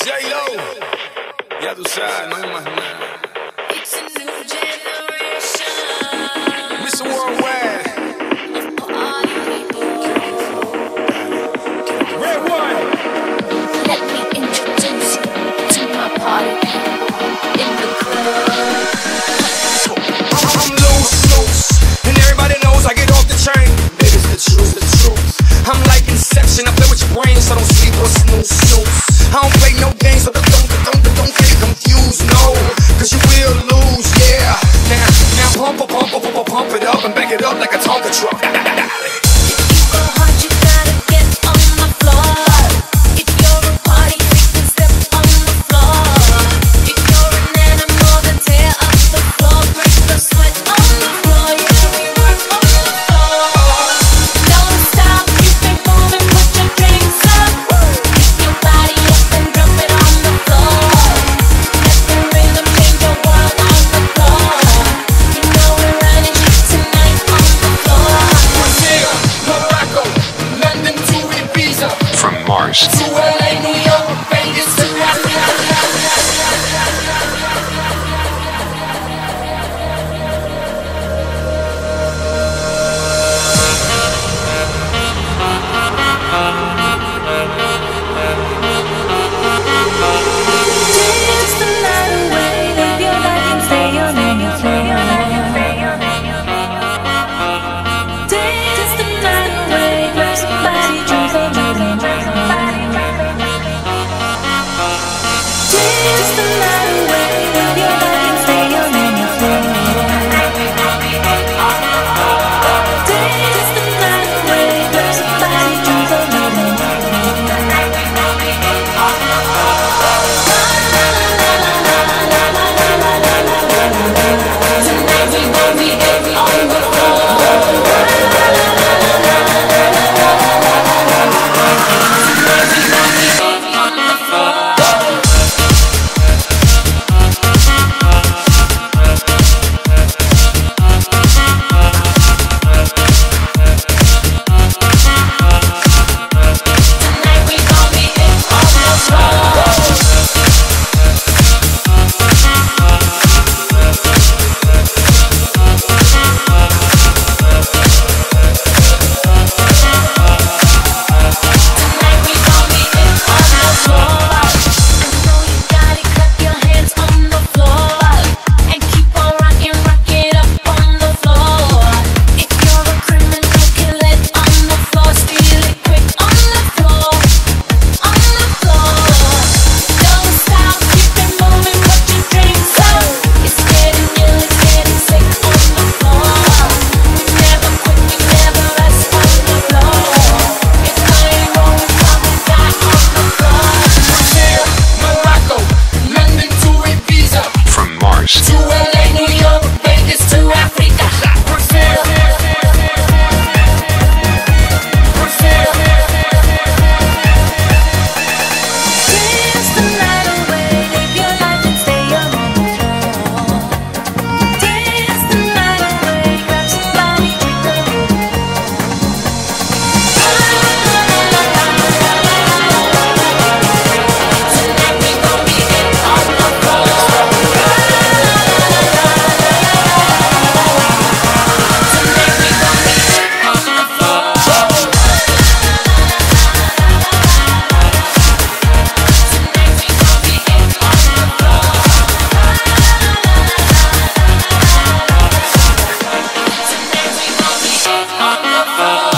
J-Lo, ya tú sabes, no hay más nada. It's a new generation. Mr. Worldwide. Party people. Red one. Let me introduce you to my party people in the club. I'm loose, and everybody knows I get off the chain. Baby, it's the truth. I'm like Inception, I play with your brain, so don't sleep or snooze. I don't play no games, so don't get confused, no, cause you will lose, yeah. Now pump it up and back it up like a Tonka truck. Go hard, you gotta get on the floor. If you're a party freak, then step on the floor. If you're an animal, then tear up the floor. Break the sweat on the floor. Yeah, we work on the floor. Don't stop, keep it moving, put your drinks up. Pick your body up and drop it on the floor. Let the rhythm change your world on the floor. You know we're running shit tonight on the floor. Brazil, Morocco, London to Ibiza, From Mars to LA, New York, Vegas to Africa. Dance the night away, live your life and stay on your floor. Dance the night away, grab somebody, drink some gin. Dance the night away, live your life and stay on your floor. Dance the night away, grab somebody, drink some gin. Tonight we gon' be on the Tonight we gon' be on the floor. Tonight we gon' be on the floor. I know you got it, clap your hands on the floor and keep on rocking, rock it up on the floor. If you're a criminal, kill it on the floor, steal it quick on the floor, on the floor. Don't stop, keep it moving, put your drinks up. It's getting ill, it's getting sick on the floor. We never quit, we never rest on the floor. It's going wrong, we probably die on the floor. Brazil, Morocco, London to Ibiza, From Mars to LA, New York, Vegas to Africa. Brazil, Dance the night away, live your life and stay on the floor. Dance the night away, grab somebody, drink a Tonight we gon' be on the floor. Tonight we gon' be on the floor. Tonight we gon' be on the floor. Tonight we gon' be on the floor.